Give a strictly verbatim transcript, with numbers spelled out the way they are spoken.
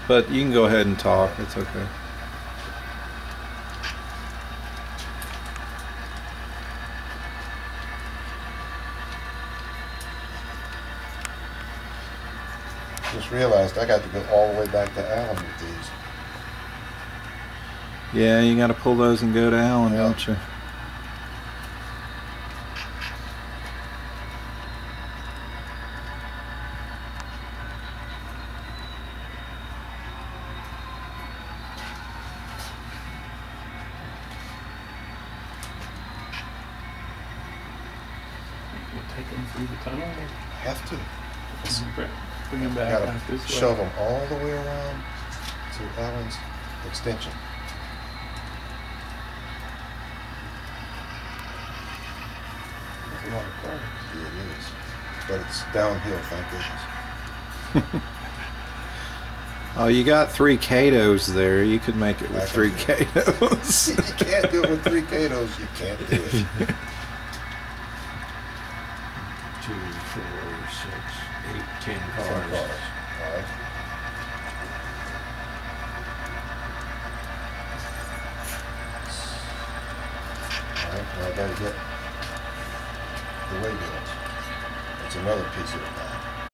But you can go ahead and talk. It's okay. Just realized I got to go all the way back to Allen with these. Yeah, you got to pull those and go to Allen, Yeah. don't you? Take them through the tunnel. Have to. Bring them back Got out to this way. shove them all the way around to Allen's extension. That's a lot of cars. Yeah, it is. But it's downhill, thank goodness. Oh, you got three Katos there. You could make it with I three can Katos. You can't do it with three Katos. You can't do it. Two, four, six, eight, ten Ten cars. cars. All right. All right. Now I got to get the way bills. That's another piece of it now.